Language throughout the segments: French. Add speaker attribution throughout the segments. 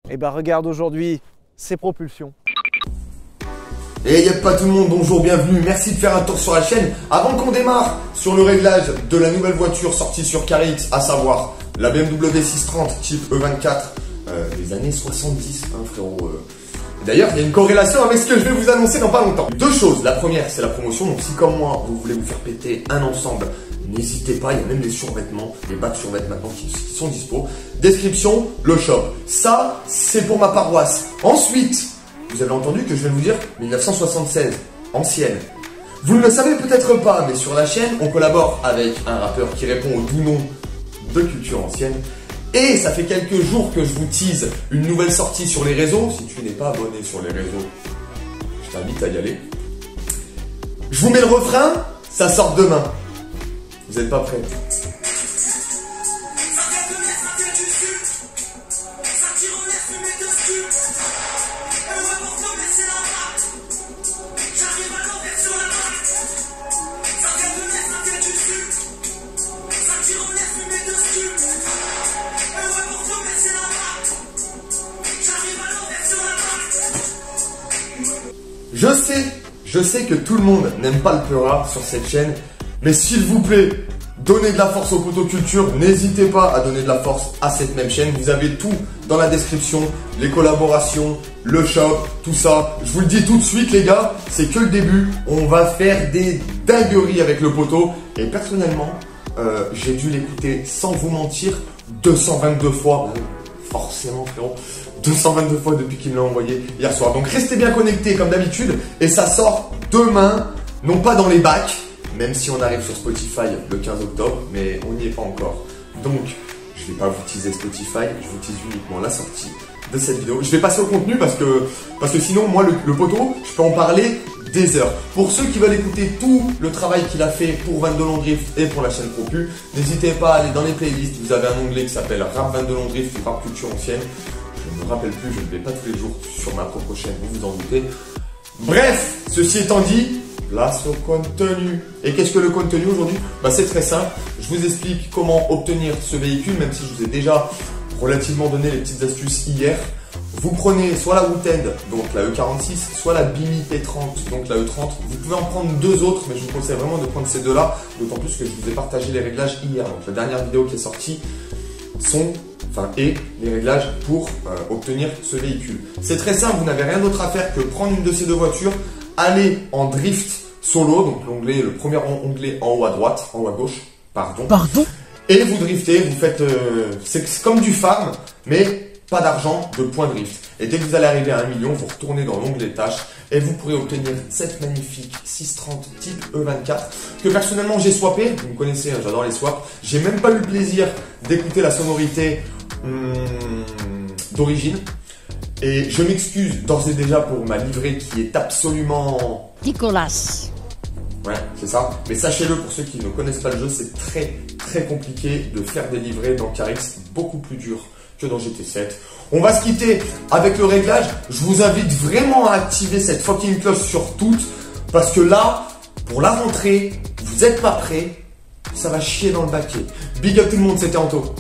Speaker 1: Et bah regarde aujourd'hui, c'est propulsion.
Speaker 2: Et y'a pas tout le monde, bonjour, bienvenue, merci de faire un tour sur la chaîne. Avant qu'on démarre sur le réglage de la nouvelle voiture sortie sur CarX, à savoir la BMW 630 type E24 des années 70, hein, frérot. D'ailleurs, il y a une corrélation avec ce que je vais vous annoncer dans pas longtemps. Deux choses, la première c'est la promotion, donc si comme moi vous voulez vous faire péter un ensemble, n'hésitez pas, il y a même des survêtements, des bas de survêtements maintenant qui sont dispo. Description, le shop. Ça, c'est pour ma paroisse. Ensuite, vous avez entendu que je vais vous dire 1976, ancienne. Vous ne le savez peut-être pas, mais sur la chaîne, on collabore avec un rappeur qui répond au doux nom de Culture Ancienne. Et ça fait quelques jours que je vous tease une nouvelle sortie sur les réseaux. Si tu n'es pas abonné sur les réseaux, je t'invite à y aller. Je vous mets le refrain, ça sort demain. Vous n'êtes pas prêts? Je sais que tout le monde n'aime pas le pleurard sur cette chaîne, mais s'il vous plaît, donnez de la force au poteau culture, n'hésitez pas à donner de la force à cette même chaîne, vous avez tout dans la description, les collaborations, le shop, tout ça. Je vous le dis tout de suite les gars, c'est que le début, on va faire des dingueries avec le poteau, et personnellement, j'ai dû l'écouter sans vous mentir 222 fois, forcément frérot. 222 fois depuis qu'il me l'a envoyé hier soir. Donc restez bien connectés comme d'habitude. Et ça sort demain, non pas dans les bacs, même si on arrive sur Spotify le 15 octobre, mais on n'y est pas encore. Donc je ne vais pas vous teaser Spotify, je vous tease uniquement la sortie de cette vidéo. Je vais passer au contenu parce que sinon moi le poteau, je peux en parler des heures. Pour ceux qui veulent écouter tout le travail qu'il a fait pour 22 Long Drift et pour la chaîne Propu, n'hésitez pas à aller dans les playlists. Vous avez un onglet qui s'appelle Rap 22 Long Drift ou Rap Culture Ancienne. Je ne me rappelle plus, je ne vais pas tous les jours sur ma propre chaîne, vous vous en doutez. Bref, ceci étant dit, place au contenu. Et qu'est-ce que le contenu aujourd'hui? C'est très simple, je vous explique comment obtenir ce véhicule, même si je vous ai déjà relativement donné les petites astuces hier. Vous prenez soit la Wootend, donc la E46, soit la Bimi P30, donc la E30. Vous pouvez en prendre deux autres, mais je vous conseille vraiment de prendre ces deux-là, d'autant plus que je vous ai partagé les réglages hier. Donc la dernière vidéo qui est sortie et les réglages pour obtenir ce véhicule. C'est très simple, vous n'avez rien d'autre à faire que prendre une de ces deux voitures, aller en drift solo, donc l'onglet, le premier onglet en haut à droite, en haut à gauche, pardon. Et vous driftez, vous faites, c'est comme du farm, mais pas d'argent, de points drift. Et dès que vous allez arriver à 1 million, vous retournez dans l'onglet tâches et vous pourrez obtenir cette magnifique 630 type E24 que personnellement j'ai swappé. Vous me connaissez, hein, j'adore les swaps. J'ai même pas eu le plaisir d'écouter la sonorité d'origine. Et je m'excuse d'ores et déjà pour ma livrée qui est absolument...
Speaker 3: Nicolas.
Speaker 2: Ouais, c'est ça. Mais sachez-le, pour ceux qui ne connaissent pas le jeu, c'est très compliqué de faire des livrées dans CarX, beaucoup plus dur que dans GT7. On va se quitter avec le réglage. Je vous invite vraiment à activer cette fucking cloche sur toutes, parce que là, pour la rentrée, vous n'êtes pas prêts, ça va chier dans le baquet. Big up tout le monde, c'était Anto.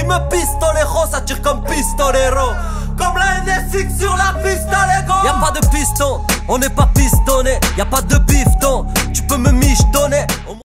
Speaker 3: me pistolero, ça tire comme pistolero. Comme la NSX sur la piste à Lego. Y'a pas de piston, on n'est pas pistonné. Y'a pas de bifton, tu peux me michetonner.